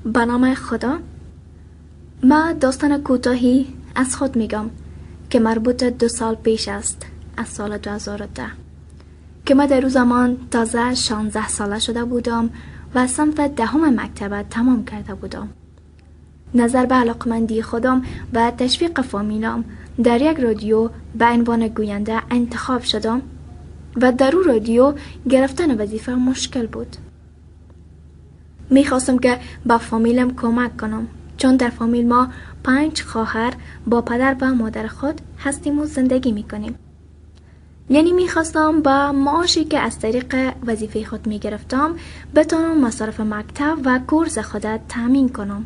به نام خدا. ما داستان کوتاهی از خود میگم که مربوط 2 سال پیش است، از سال 2010 که ما در او زمان تازه 16 ساله شده بودم و صنف 10 مکتب تمام کرده بودم. نظر به علاقمندی خودم و تشویق فامیلم در یک رادیو به عنوان گوینده انتخاب شدم و در او رادیو گرفتن وظیفه مشکل بود. میخواستم که به فامیلم کمک کنم، چون در فامیل ما 5 خواهر با پدر و مادر خود هستیم و زندگی میکنیم. یعنی میخواستم با معاشی که از طریق وظیفه خود میگرفتم بتونم مصارف مکتب و کورس خود تامین کنم.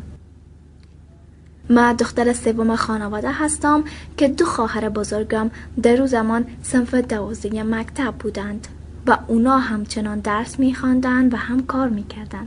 من دختر 3 خانواده هستم که 2 خواهر بزرگم در او زمان صنف 12 مکتب بودند و اونا همچنان درس میخواندند و هم کار میکردند.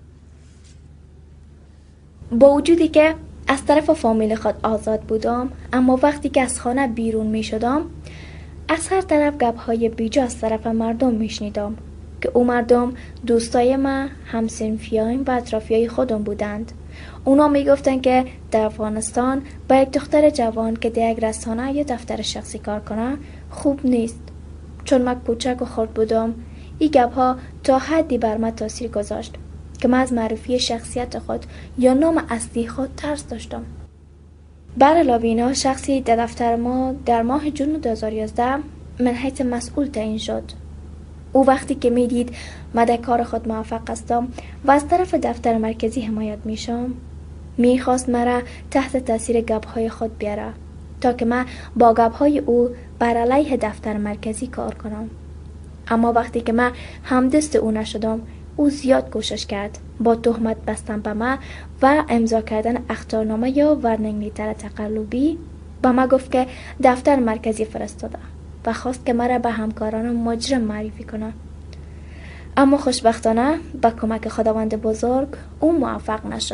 با وجودی که از طرف فامیل خود آزاد بودم، اما وقتی که از خانه بیرون می شدم از هر طرف گپ‌های بیجا از طرف مردم می شنیدم که او مردم دوستای من، همسنفیایم و اطرافیای خودم بودند. اونا می گفتن که در افغانستان با یک دختر جوان که در یک رسانه یا دفتر شخصی کار کنه خوب نیست. چون من کوچک و خرد بودم، این گپ‌ها تا حدی بر من تاثیر گذاشت که من از معرفی شخصیت خود یا نام اصلی خود ترس داشتم. بر علاوه اینا، شخصی در دفتر ما در ماه جون 2011 من حیث مسئول تعیین شد. او وقتی که میدید من در کار خود موفق هستم و از طرف دفتر مرکزی حمایت میشم، میخواست مرا تحت تاثیر گپ‌های خود بیاره تا که من با گپ‌های او بر علیه دفتر مرکزی کار کنم. اما وقتی که من همدست او نشدم، او زیاد کوشش کرد با تهمت بستن به من و امضا کردن اخطارنامه یا ورنینگ لیتر تقلبی با من گفت که دفتر مرکزی فرستاده و خواست که مرا به همکاران مجرم معرفی کنه. اما خوشبختانه با کمک خداوند بزرگ او موفق نشد.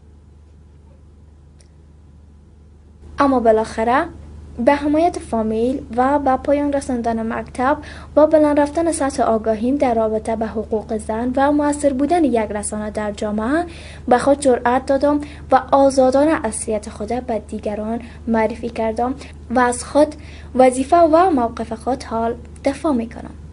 اما بالاخره به حمایت فامیل و به پایان رساندن مکتب و بلند رفتن سطح آگاهیم در رابطه به حقوق زن و مؤثر بودن یک رسانه در جامعه به خود جرأت دادم و آزادانه اصلیت خود به دیگران معرفی کردم و از خود، وظیفه و موقف خود حال دفاع می کنم.